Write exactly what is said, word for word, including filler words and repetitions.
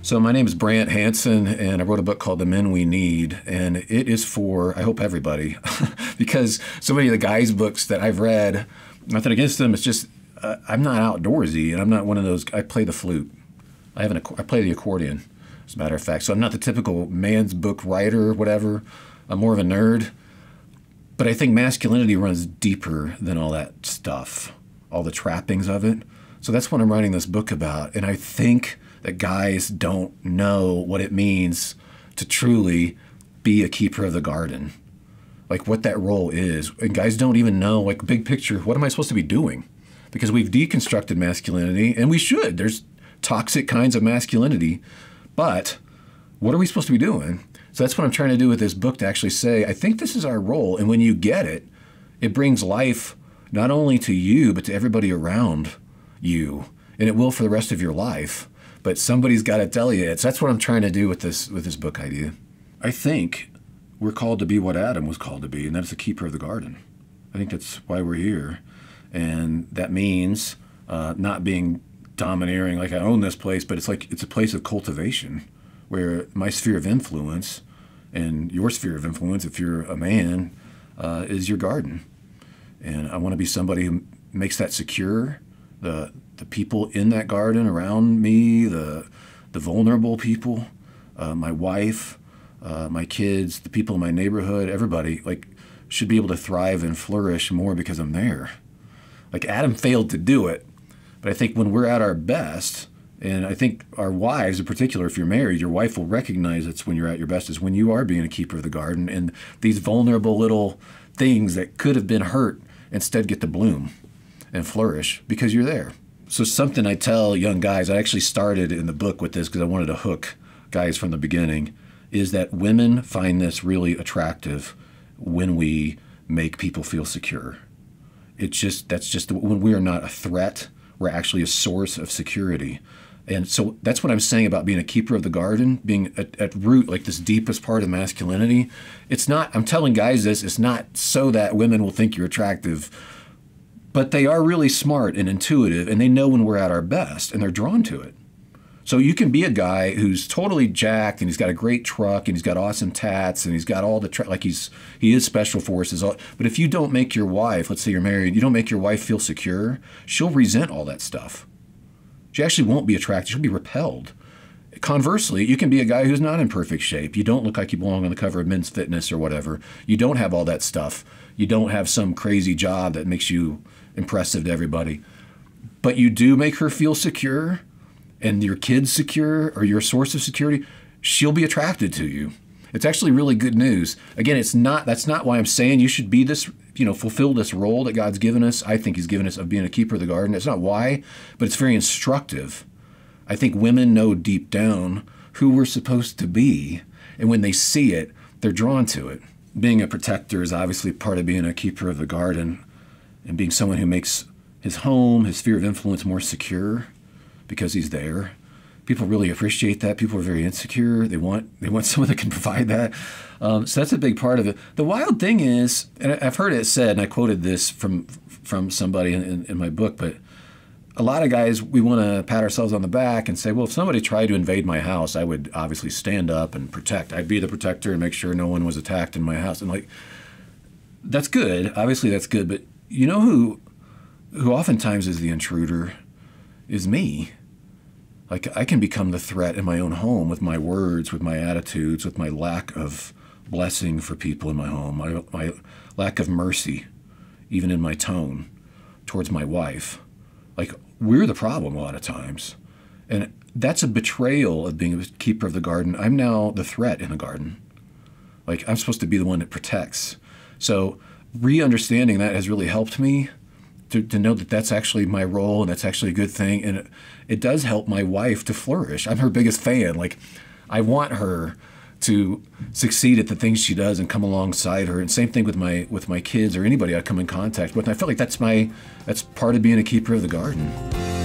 So my name is Brant Hansen, and I wrote a book called The Men We Need, and it is for, I hope, everybody, because so many of the guys' books that I've read, nothing against them, it's just, uh, I'm not outdoorsy, and I'm not one of those, I play the flute. I have an, I play the accordion, as a matter of fact. So I'm not the typical man's book writer or whatever. I'm more of a nerd. But I think masculinity runs deeper than all that stuff, all the trappings of it. So that's what I'm writing this book about. And I think that guys don't know what it means to truly be a keeper of the garden, like what that role is. And guys don't even know, like, big picture, what am I supposed to be doing? Because we've deconstructed masculinity, and we should. There's toxic kinds of masculinity, but what are we supposed to be doing? So that's what I'm trying to do with this book, to actually say, I think this is our role. And when you get it, it brings life not only to you, but to everybody around you. And it will for the rest of your life. But somebody's got to tell you it. So that's what I'm trying to do with this, with this book idea. I think we're called to be what Adam was called to be, and that's the keeper of the garden. I think that's why we're here. And that means uh, not being domineering, like I own this place, but it's like it's a place of cultivation where my sphere of influence and your sphere of influence, if you're a man, uh, is your garden. And I want to be somebody who makes that secure. The the people in that garden around me, the the vulnerable people, uh, my wife, uh, my kids, the people in my neighborhood, everybody, like, should be able to thrive and flourish more because I'm there. Like, Adam failed to do it, but I think when we're at our best, and I think our wives in particular, if you're married, your wife will recognize it's when you're at your best, is when you are being a keeper of the garden, and these vulnerable little things that could have been hurt instead get to bloom and flourish because you're there. So something I tell young guys, I actually started in the book with this because I wanted to hook guys from the beginning, is that women find this really attractive when we make people feel secure. It's just, that's just, when we are not a threat, we're actually a source of security. And so that's what I'm saying about being a keeper of the garden, being at, at root, like this deepest part of masculinity. It's not, I'm telling guys this, it's not so that women will think you're attractive, but they are really smart and intuitive, and they know when we're at our best, and they're drawn to it. So you can be a guy who's totally jacked, and he's got a great truck, and he's got awesome tats, and he's got all the, tra like he's, he is special forces. All, but if you don't make your wife, let's say you're married, you don't make your wife feel secure, she'll resent all that stuff. She actually won't be attracted, she'll be repelled. Conversely, you can be a guy who's not in perfect shape. You don't look like you belong on the cover of Men's Fitness or whatever. You don't have all that stuff. You don't have some crazy job that makes you impressive to everybody. But you do make her feel secure, and your kids secure, or your source of security, she'll be attracted to you. It's actually really good news. Again, it's not, that's not why I'm saying you should be this, you know, fulfill this role that God's given us. I think he's given us, of being a keeper of the garden. It's not why, but it's very instructive. I think women know deep down who we're supposed to be, and when they see it, they're drawn to it. Being a protector is obviously part of being a keeper of the garden, and being someone who makes his home, his sphere of influence more secure because he's there. People really appreciate that. People are very insecure. They want, they want someone that can provide that. Um, so that's a big part of it. The wild thing is, and I've heard it said, and I quoted this from, from somebody in, in, in my book, but a lot of guys, we want to pat ourselves on the back and say, well, if somebody tried to invade my house, I would obviously stand up and protect. I'd be the protector and make sure no one was attacked in my house. And, like, that's good. Obviously that's good. But you know who, who oftentimes is the intruder? Is me. Like, I can become the threat in my own home with my words, with my attitudes, with my lack of blessing for people in my home, my, my lack of mercy, even in my tone towards my wife. Like, we're the problem a lot of times. And that's a betrayal of being a keeper of the garden. I'm now the threat in the garden. Like, I'm supposed to be the one that protects. So re-understanding that has really helped me to, to know that that's actually my role, and that's actually a good thing. And it, it does help my wife to flourish. I'm her biggest fan. Like, I want her to succeed at the things she does and come alongside her. And same thing with my with my kids or anybody I come in contact with. And I feel like that's my that's part of being a keeper of the garden.